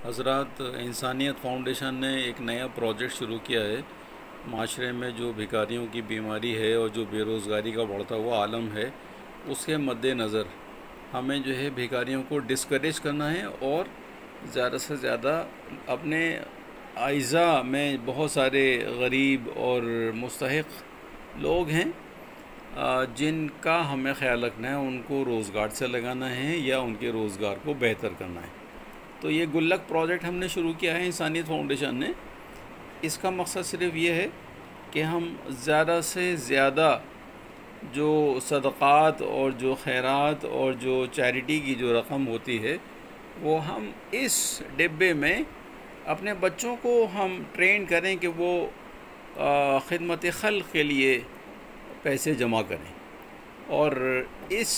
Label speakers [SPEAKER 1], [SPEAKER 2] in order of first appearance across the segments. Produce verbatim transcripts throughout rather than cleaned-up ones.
[SPEAKER 1] حضرات، انسانیت فاؤنڈیشن نے ایک نیا پروجیکٹ شروع کیا ہے۔ معاشرے میں جو بھکاریوں کی بیماری ہے اور جو بے روزگاری کا بڑھتا ہوا عالم ہے، اس کے مد نظر ہمیں جو ہے بھکاریوں کو ڈسکریج کرنا ہے اور زیادہ سے زیادہ اپنے اعزاء میں بہت سارے غریب اور مستحق لوگ ہیں جن کا ہمیں خیال رکھنا ہے، ان کو روزگار سے لگانا ہے یا ان کے روزگار کو بہتر کرنا ہے۔ تو یہ گلک پروجیکٹ ہم نے شروع کیا ہے انسانیت فاؤنڈیشن نے۔ اس کا مقصد صرف یہ ہے کہ ہم زیادہ سے زیادہ جو صدقات اور جو خیرات اور جو چیریٹی کی جو رقم ہوتی ہے، وہ ہم اس ڈبے میں اپنے بچوں کو ہم ٹرین کریں کہ وہ خدمت خلق کے لیے پیسے جمع کریں، اور اس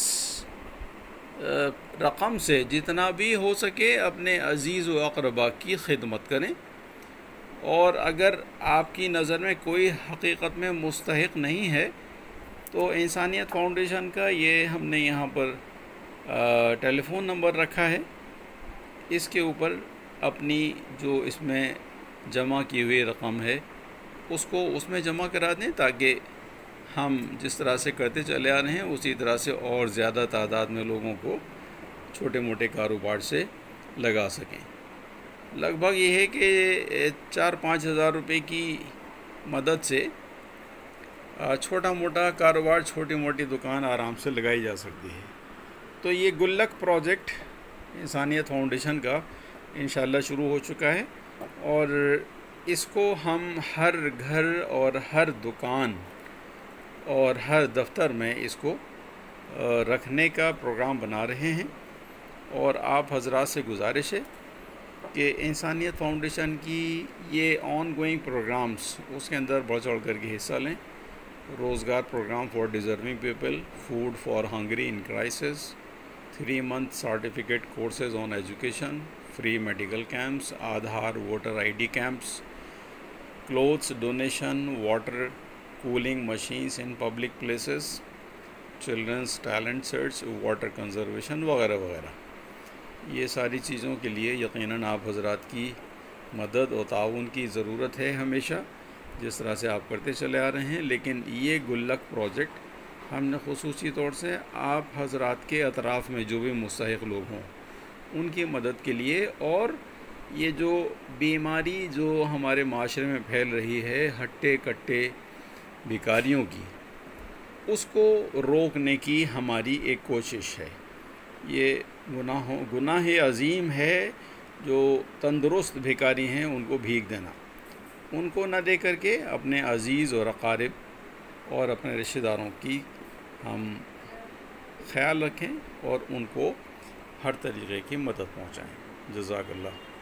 [SPEAKER 1] رقم سے جتنا بھی ہو سکے اپنے عزیز و اقربا کی خدمت کریں۔ اور اگر آپ کی نظر میں کوئی حقیقت میں مستحق نہیں ہے تو انسانیت فاؤنڈیشن کا یہ ہم نے یہاں پر ٹیلی فون نمبر رکھا ہے، اس کے اوپر اپنی جو اس میں جمع کی ہوئی رقم ہے اس کو اس میں جمع کرا دیں، تاکہ ہم جس طرح سے کرتے چلے آ رہے ہیں اسی طرح سے اور زیادہ تعداد میں لوگوں کو چھوٹے موٹے کاروبار سے لگا سکیں۔ لگ بھگ یہ ہے کہ چار پانچ ہزار روپے کی مدد سے چھوٹا موٹا کاروبار، چھوٹی موٹی دکان آرام سے لگائی جا سکتی ہے۔ تو یہ گلک پروجیکٹ انسانیت فاؤنڈیشن کا انشاءاللہ شروع ہو چکا ہے، اور اس کو ہم ہر گھر اور ہر دکان اور ہر دفتر میں اس کو رکھنے کا پروگرام بنا رہے ہیں۔ اور آپ حضرات سے گزارش ہے کہ انسانیت فاؤنڈیشن کی یہ آن گوئنگ پروگرامز اس کے اندر بڑھ چڑھ کر کے حصہ لیں۔ روزگار program for deserving people, food for hungry in crisis, three month certificate courses on education, free medical camps, Aadhaar voter I D camps, clothes donation, water cooling machines in public places, childrens talent search, water conservation وغیرہ وغیرہ۔ یہ ساری چیزوں کے لیے یقیناً آپ حضرات کی مدد و تعاون کی ضرورت ہے ہمیشہ، جس طرح سے آپ کرتے چلے آ رہے ہیں۔ لیکن یہ گلک پروجیکٹ ہم نے خصوصی طور سے آپ حضرات کے اطراف میں جو بھی مستحق لوگ ہوں ان کی مدد کے لیے، اور یہ جو بیماری جو ہمارے معاشرے میں پھیل رہی ہے ہٹے کٹے بھکاریوں کی، اس کو روکنے کی ہماری ایک کوشش ہے۔ یہ گناہوں گناہ عظیم ہے جو تندرست بھکاری ہیں ان کو بھیک دینا، ان کو نہ دے کر کے اپنے عزیز اور اقارب اور اپنے رشتہ داروں کی ہم خیال رکھیں اور ان کو ہر طریقے کی مدد پہنچائیں۔ جزاک اللہ۔